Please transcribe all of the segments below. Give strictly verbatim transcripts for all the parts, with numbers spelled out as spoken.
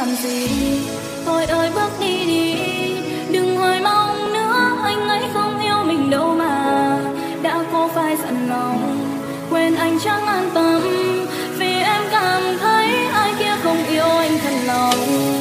làm gì. Tôi ơi bước đi đi, đừng hỏi mong nữa, anh ấy không yêu mình đâu mà. Đã có phải dặn lòng quên anh chẳng an tâm, vì em cảm thấy ai kia không yêu anh thật lòng.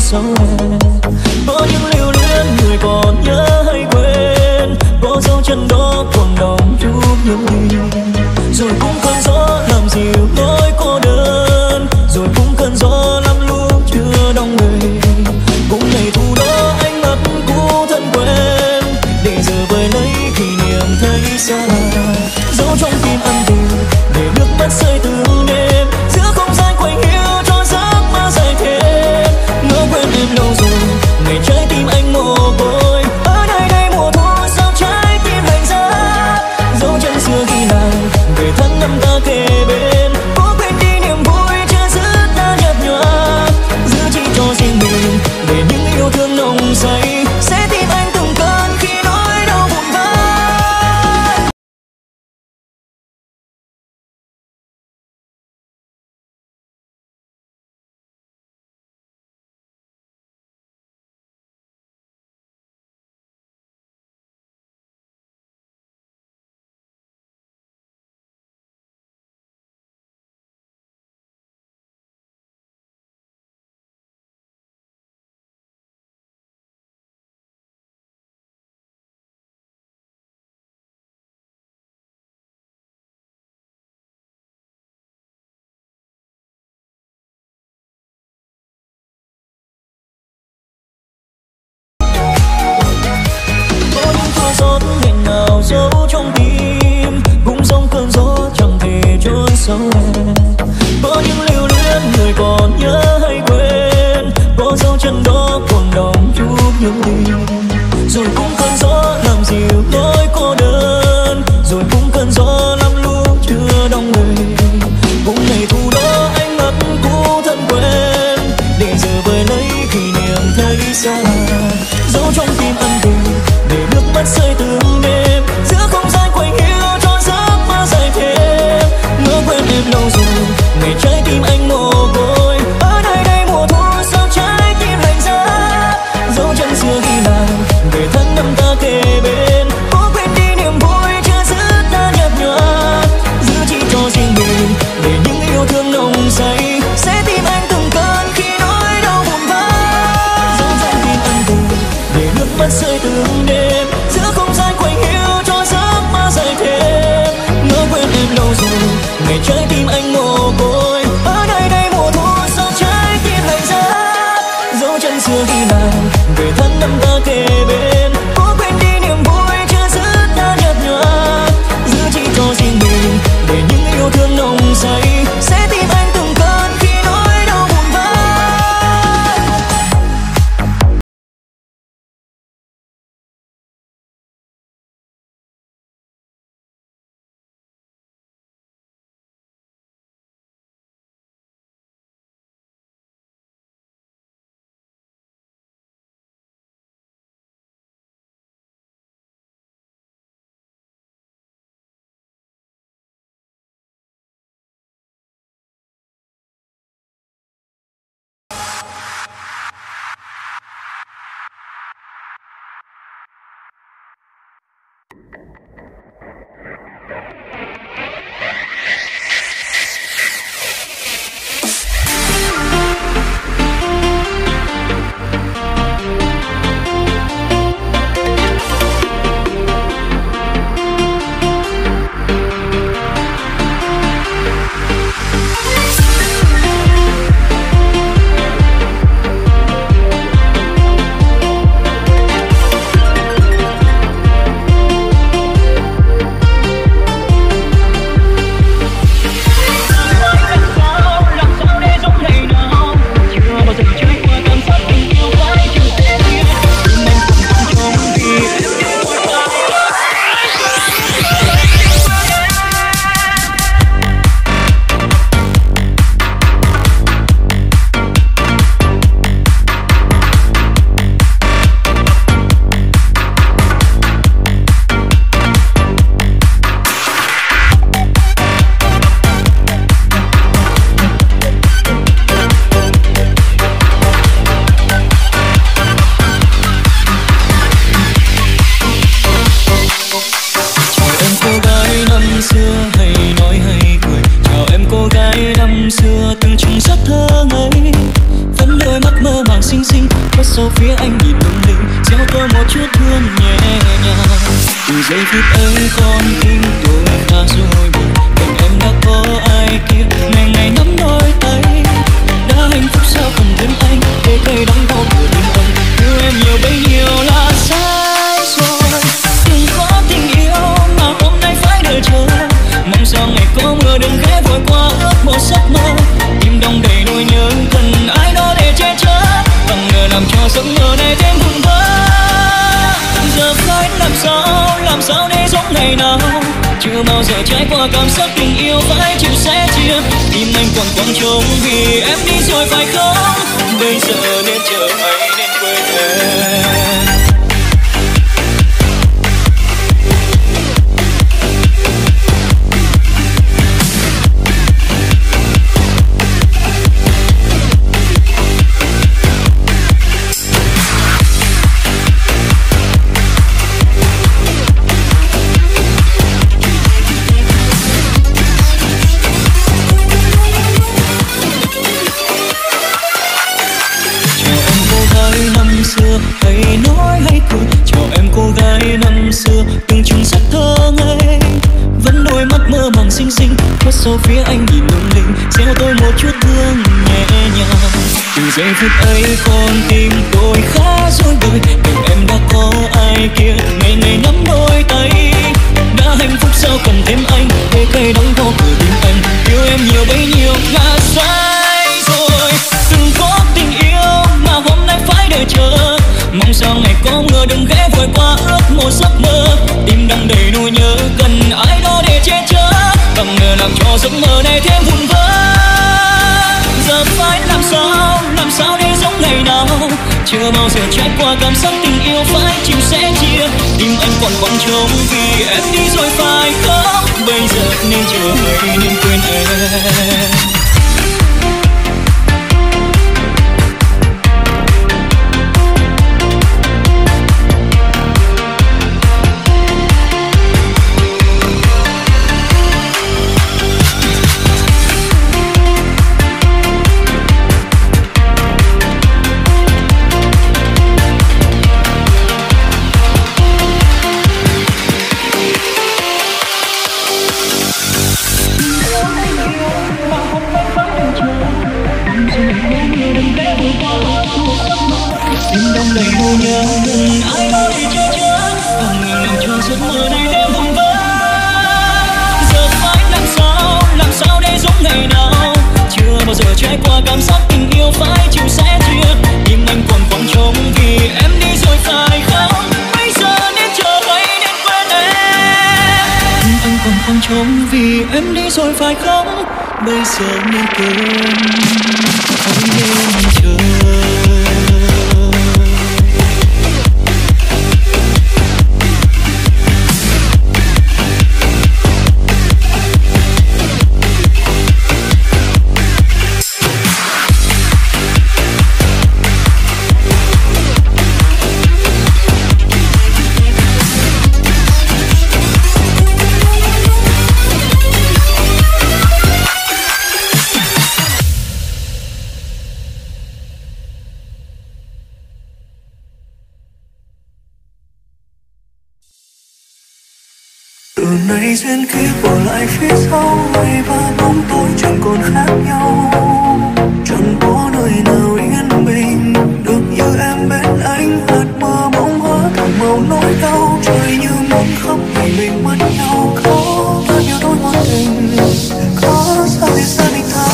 sâu em. Có những lưu luyến người còn nhớ hay quên, có dấu chân đó còn đọng chút nhớ đi. Rồi cũng cơn gió làm dịu nỗi cô đơn, rồi cũng cơn gió lắm lúc chưa đông người. Cũng ngày thu đó anh mất cũ thân quen, để giờ vơi lấy kỷ niệm thấy xa. Dấu trong tim ân tình để nước mắt rơi từng đêm, giữa không gian quạnh hiu cho giấc mơ dài thêm. Ngỡ quên em lâu rồi, ngày trái tim anh mồ côi. Ở nơi đây mùa thu sao trái tim lạnh giá. Dấu chân xưa ghi lại về tháng năm ta kề bên, cố quên đi niềm vui chưa dứt đã nhạt nhòa. Giữ chỉ cho riêng mình để những yêu thương nồng say sẽ tìm anh từng cơn khi nỗi đau vụn vỡ. Gió nghẹn ngào dấu trong tim, cũng giống cơn gió chẳng thể chôn sâu em. Có những lưu luyến người còn nhớ hay quên, có dấu chân đó còn đọng chút nhớ đi. Rồi cũng cơn gió làm dịu nỗi cô đơn, rồi cũng cơn gió lắm lúc chưa đông người. Cũng ngày thu đó anh mất cũ thân quen, để giờ vơi lấy kỷ niệm thấy xa. Dấu trong tim ân tình để nước mắt rơi từng đêm, giữa không gian quạnh hiu cho giấc mơ dài thêm. Ngỡ quên em lâu rồi, ngày trái tim anh mồ côi. Ở nơi đây mùa thu sao trái tim lạnh giá. Dấu chân xưa ghi lại về tháng năm ta kề bên, cố quên đi niềm vui chưa dứt đã nhạt nhòa. Giữ chỉ cho riêng mình để những yêu thương nồng say sẽ tìm anh từng cơn khi nỗi đau vụn vỡ. Dấu trong tim ân tình để nước mắt rơi từng đêm, giữa không gian quạnh hiu cho giấc mơ dài thêm. Ngỡ quên em lâu rồi, ngày trái tim anh mồ côi. Ở nơi đây mùa thu sao trái tim lạnh giá. Dấu chân xưa ghi lại về tháng năm ta kề bên, cố quên đi niềm vui chưa dứt đã nhạt nhòa. Giữ chỉ cho riêng mình để những yêu thương nồng say sẽ tìm anh từng cơn khi nỗi đau vụn vỡ. sau phía anh nhìn lung linh, gieo tôi một chút thương nhẹ nhàng. Từ giây phút ấy con tim tôi đã rồi buồn, còn em đã có ai kia, ngày ngày nắm đôi tay. Đã hạnh phúc sao cần thêm anh, để cây đắng đau của tim anh. Yêu em nhiều bấy nhiêu là sai rồi, đừng có tình yêu mà hôm nay phải đợi chờ. Mong sao ngày có mưa đừng ghé vội qua ước một giấc mơ. Tim đong đầy nỗi nhớ cần ai đó để che chở, bằng ngờ làm cho giấc mơ này thêm vun vỡ. Giờ phải làm sao, làm sao để giống ngày nào, chưa bao giờ trải qua cảm giác tình yêu phải chịu sẻ chia. Tim anh còn quăng trống vì em đi rồi phải không, bây giờ nên chờ hay nên quên em. Hãy nói hay cười cho em cô gái năm xưa, từng chừng rất thơ ngây, vẫn đôi mắt mơ màng xinh xinh. Khuất sau phía anh nhìn lung linh, gieo tôi một chút thương nhẹ nhàng. Từ giây phút ấy con tim tôi khá rối bời, nhưng em đã có ai kia, ngày ngày nắm đôi tay. Đã hạnh phúc sao cần thêm anh, để cây đắng đau của tim anh. Yêu em nhiều bấy nhiêu là sai rồi, đừng có tình yêu mà hôm nay phải đợi chờ. Mong sao ngày có mưa đừng ghé vội qua ước một giấc mơ. Tim đang đầy nỗi nhớ cần ai đó để che chở, bằng ngờ làm cho giấc mơ này thêm vun vỡ. Giờ phải làm sao, làm sao để giống ngày nào, chưa bao giờ trải qua cảm giác tình yêu phải chịu sẻ chia. Tim anh còn quăng trống vì em đi rồi phải không, bây giờ nên chờ hay nên quên em. Tim đong đầy nỗi nhớ cần ai đó để che chở, bằng ngờ làm cho giấc mơ này thêm vun vỡ. Giờ phải làm sao, làm sao để giống ngày nào, chưa bao giờ trải qua cảm giác tình yêu phải chịu sẻ chia. Tim anh còn quăng trống vì em đi rồi phải không, bây giờ nên chờ hay nên quên em. Tim anh còn quăng trống vì em đi rồi phải không, bây giờ nên quên hay nên chờ. Từ nay duyên kiếp bỏ lại phía sau, ngày và bóng tối chẳng còn khác nhau. Chẳng có nơi nào yên bình được như em bên anh. Hạt mưa bỗng hóa thành màu nỗi đau, trời như muốn khóc ngày mình mất nhau. Có bao nhiêu đôi mối tình, có sao để xa định tha.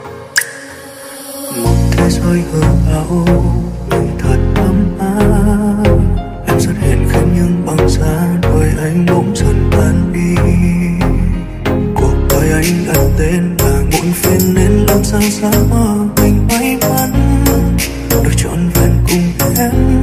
Một thế giới hư ảo nhưng thật ấm áp. là giấc mơ mình may mắn được trọn vẹn cùng em.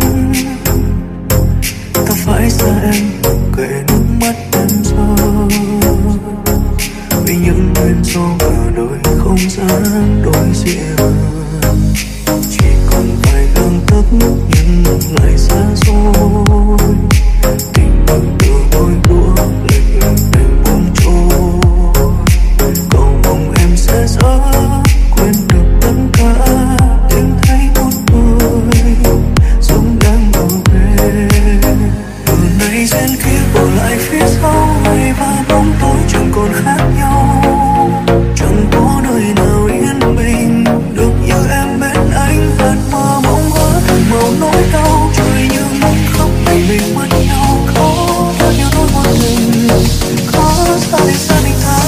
Ta phải xa em kể nước mắt em rơi vì những nguyên do ở đời không dám đối diện. Chỉ còn vài găng tấc nhưng lại xa xôi, tình mình từ đôi đũa lệnh đành buông trôi. Cầu mong em sẽ rất quên được tất cả, tìm thấy một người sống đang ở bên. Từ nay duyên kiếp bỏ lại phía sau, ngày và bóng tối chẳng còn khác nhau. Chẳng có nơi nào yên bình được như em bên anh. Hạt mơ bóng hóa thành màu nỗi đau, trời như muốn khóc vì mình mất nhau. Có bao nhiêu nỗi một mình, có sao để xa mình ta.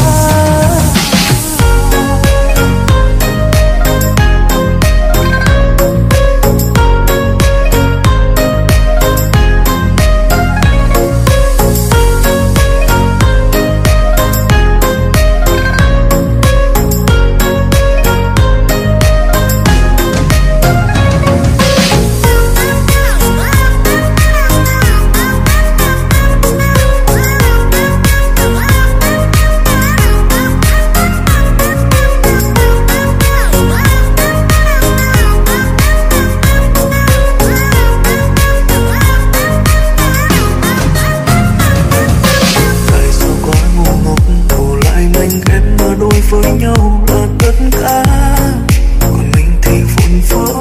Với nhau là tất cả, còn mình thì vụn vỡ.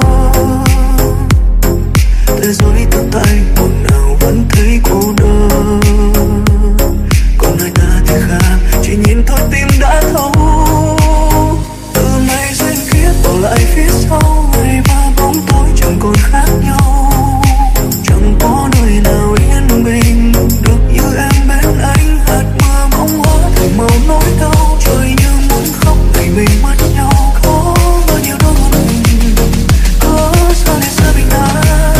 Thế giới thực tại một nào vẫn thấy cô đơn, còn người ta thì khác, chỉ nhìn thôi tim đã thấu. Từ nay duyên kiếp bỏ lại phía sau, ngày và bóng tối chẳng còn khác nhau. Chẳng có nơi nào yên bình được như em bên anh. Hạt mưa bóng hóa thành màu nỗi đau, trời như ngày mình mất nhau. Có bao nhiêu đôi một mình, có sao để xa bình an.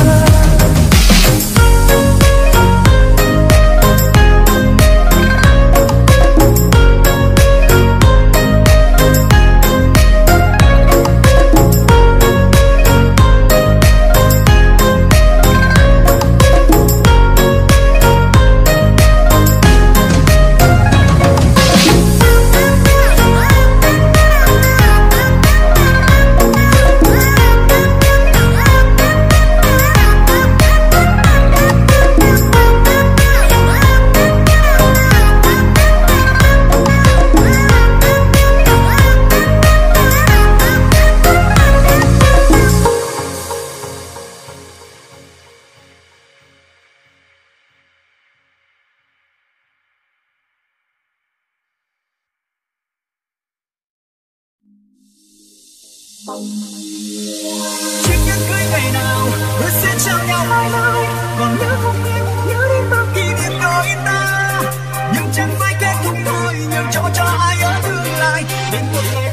Chiếc nhẫn cưới ngày nào hứa sẽ trao nhau mãi mãi, còn nhớ không em nhớ đến bao kỷ niệm đôi ta. Nhưng chẳng phải kết thúc thôi, nhường chỗ cho ai ở tương lai đến một ngày.